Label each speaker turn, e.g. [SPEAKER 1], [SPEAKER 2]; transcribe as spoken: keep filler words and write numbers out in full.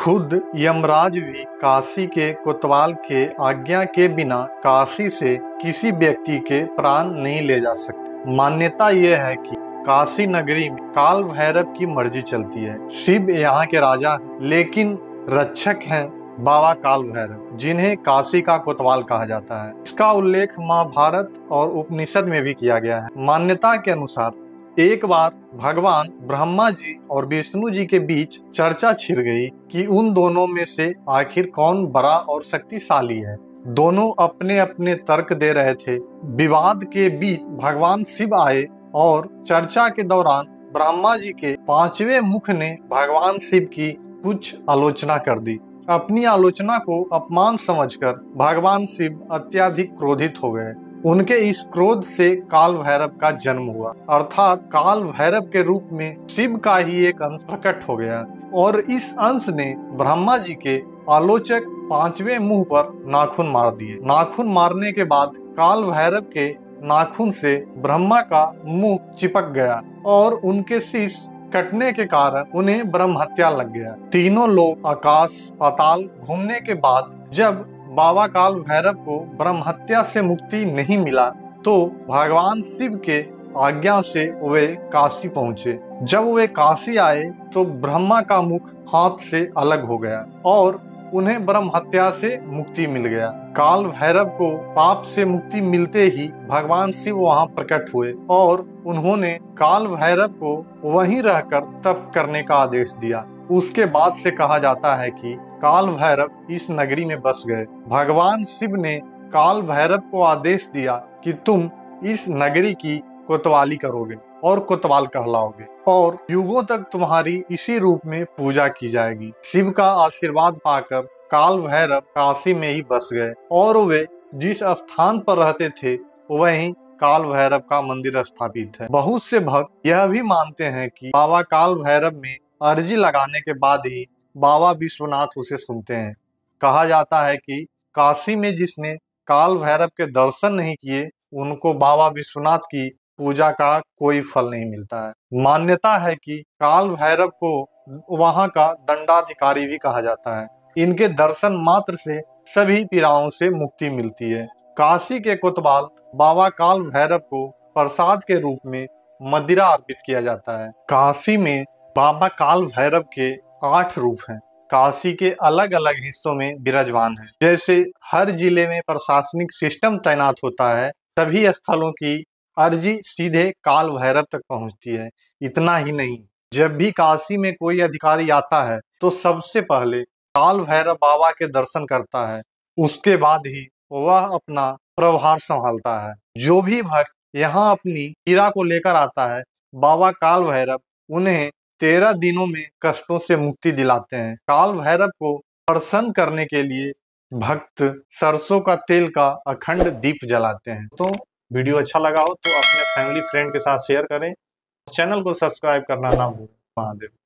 [SPEAKER 1] खुद यमराज भी काशी के कोतवाल के आज्ञा के बिना काशी से किसी व्यक्ति के प्राण नहीं ले जा सकते। मान्यता यह है कि काशी नगरी में काल भैरव की मर्जी चलती है। शिव यहाँ के राजा हैं, लेकिन रक्षक हैं बाबा काल भैरव, जिन्हें काशी का कोतवाल कहा जाता है। इसका उल्लेख महाभारत और उपनिषद में भी किया गया है। मान्यता के अनुसार एक बार भगवान ब्रह्मा जी और विष्णु जी के बीच चर्चा छिड़ गई कि उन दोनों में से आखिर कौन बड़ा और शक्तिशाली है। दोनों अपने अपने तर्क दे रहे थे। विवाद के बीच भगवान शिव आए और चर्चा के दौरान ब्रह्मा जी के पांचवें मुख ने भगवान शिव की कुछ आलोचना कर दी। अपनी आलोचना को अपमान समझकर भगवान शिव अत्यधिक क्रोधित हो गए। उनके इस क्रोध से काल भैरव का जन्म हुआ, अर्थात काल भैरव के रूप में शिव का ही एक अंश प्रकट हो गया और इस अंश ने ब्रह्मा जी के आलोचक पांचवें मुंह पर नाखून मार दिए। नाखून मारने के बाद काल भैरव के नाखून से ब्रह्मा का मुंह चिपक गया और उनके शीश कटने के कारण उन्हें ब्रह्म हत्या लग गया। तीनों लोग आकाश पाताल घूमने के बाद जब बाबा काल भैरव को ब्रह्म हत्या से मुक्ति नहीं मिला तो भगवान शिव के आज्ञा से वे काशी पहुंचे। जब वे काशी आए तो ब्रह्मा का मुख हाथ से अलग हो गया और उन्हें ब्रह्म हत्या से मुक्ति मिल गया। काल भैरव को पाप से मुक्ति मिलते ही भगवान शिव वहां प्रकट हुए और उन्होंने काल भैरव को वहीं रहकर तप करने का आदेश दिया। उसके बाद से कहा जाता है कि काल भैरव इस नगरी में बस गए। भगवान शिव ने काल भैरव को आदेश दिया कि तुम इस नगरी की कोतवाली करोगे और कोतवाल कहलाओगे और युगों तक तुम्हारी इसी रूप में पूजा की जाएगी। शिव का आशीर्वाद पाकर काल भैरव काशी में ही बस गए और वे जिस स्थान पर रहते थे वहीं काल भैरव का मंदिर स्थापित है। बहुत से भक्त यह भी मानते हैं कि बाबा काल भैरव में अर्जी लगाने के बाद ही बाबा विश्वनाथ उसे सुनते हैं। कहा जाता है कि काशी में जिसने काल भैरव के दर्शन नहीं किए उनको बाबा विश्वनाथ की पूजा का कोई फल नहीं मिलता है। मान्यता है कि काल भैरव को वहां का दंडाधिकारी भी कहा जाता है। इनके दर्शन मात्र से सभी पीड़ाओं से मुक्ति मिलती है। काशी के कोतवाल बाबा काल भैरव को प्रसाद के रूप में मदिरा अर्पित किया जाता है। काशी में बाबा काल भैरव के आठ रूप हैं। काशी के अलग अलग हिस्सों में विराजमान है। जैसे हर जिले में प्रशासनिक सिस्टम तैनात होता है, सभी स्थलों की अर्जी सीधे काल भैरव तक पहुंचती है। इतना ही नहीं, जब भी काशी में कोई अधिकारी आता है तो सबसे पहले काल भैरव बाबा के दर्शन करता है, उसके बाद ही वह अपना प्रभार संभालता है। जो भी भक्त यहाँ अपनी पीड़ा को लेकर आता है, बाबा काल भैरव उन्हें तेरह दिनों में कष्टों से मुक्ति दिलाते हैं। काल भैरव को प्रसन्न करने के लिए भक्त सरसों का तेल का अखंड दीप जलाते हैं। तो वीडियो अच्छा लगा हो तो अपने फैमिली फ्रेंड के साथ शेयर करें। चैनल को सब्सक्राइब करना ना भूलें। महादेव।